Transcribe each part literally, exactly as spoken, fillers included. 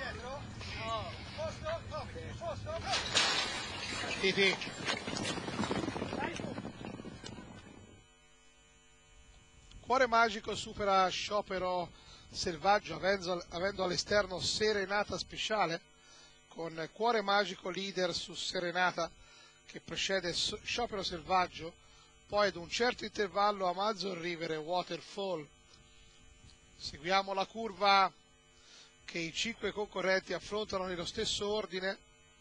Titi. Cuore Magico supera Sciopero Selvaggio avendo, avendo all'esterno Serenata Speciale, con Cuore Magico leader su Serenata che precede Sciopero Selvaggio, poi ad un certo intervallo Amazon River e Waterfall. Seguiamo la curva che i cinque concorrenti affrontano nello stesso ordine,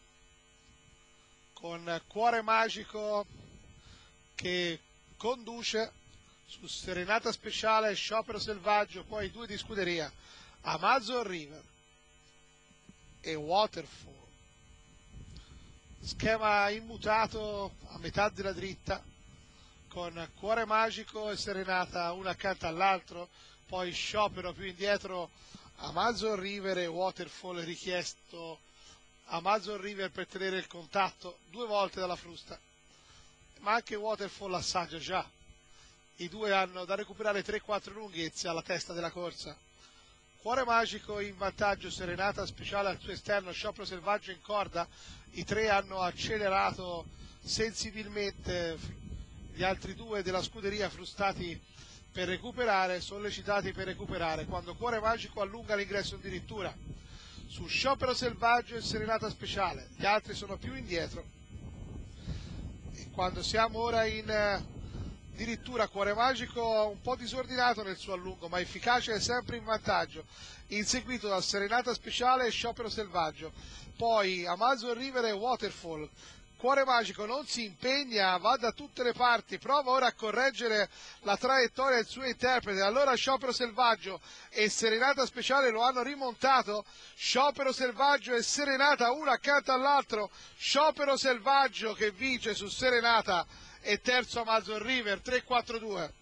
con Cuore Magico che conduce su Serenata Speciale, Sciopero Selvaggio, poi due di scuderia, Amazon River e Waterfall. Schema immutato a metà della dritta, con Cuore Magico e Serenata una accanto all'altro, poi Sciopero più indietro, Amazon River e Waterfall richiesto Amazon River per tenere il contatto due volte dalla frusta, ma anche Waterfall assaggia già. I due hanno da recuperare tre quattro lunghezze alla testa della corsa. Cuore Magico in vantaggio, Serenata Speciale al suo esterno, Sciopero Selvaggio in corda. I tre hanno accelerato sensibilmente, gli altri due della scuderia frustati per recuperare, sollecitati per recuperare, quando Cuore Magico allunga l'ingresso addirittura su Sciopero Selvaggio e Serenata Speciale. Gli altri sono più indietro. E quando siamo ora in addirittura Cuore Magico un po' disordinato nel suo allungo, ma efficace e sempre in vantaggio, inseguito da Serenata Speciale e Sciopero Selvaggio, poi Amazon River e Waterfall. Cuore Magico non si impegna, va da tutte le parti, prova ora a correggere la traiettoria del suo interprete, allora Sciopero Selvaggio e Serenata Speciale lo hanno rimontato. Sciopero Selvaggio e Serenata uno accanto all'altro, Sciopero Selvaggio che vince su Serenata e terzo Amazon River, tre quattro due.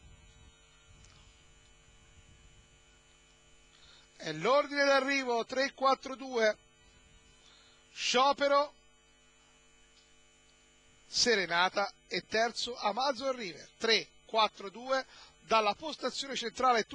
È l'ordine d'arrivo, tre quattro due. Sciopero, Serenata e terzo Amazon River, tre quattro due dalla postazione centrale.